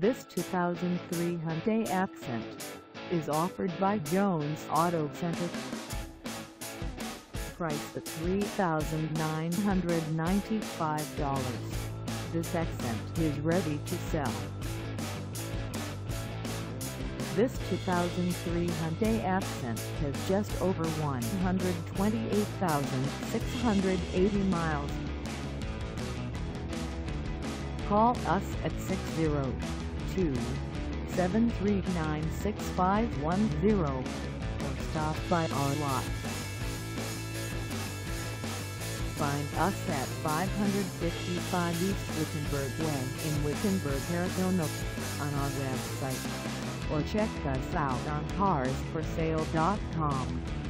This 2003 Hyundai Accent is offered by Jones Auto Center. Priced at $3,995, this Accent is ready to sell. This 2003 Hyundai Accent has just over 128,680 miles. Call us at 602-739-6510 or stop by our lot. Find us at 555 East Wickenburg Way in Wickenburg, Arizona on our website, or check us out on carsforsale.com.